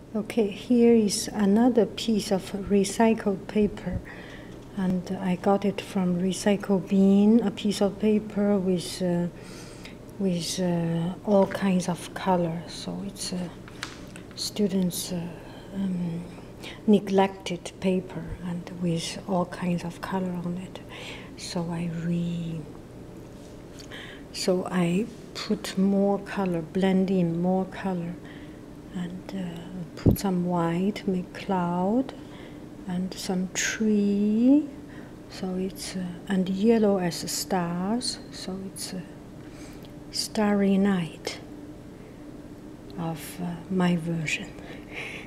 Okay, here is another piece of recycled paper, and I got it from recycle bin. A piece of paper with all kinds of color. So it's students' neglected paper and with all kinds of color on it. So I put more color, blend in more color, and put some white, make cloud, and some tree. So it's and yellow as stars. So it's a starry night of my version.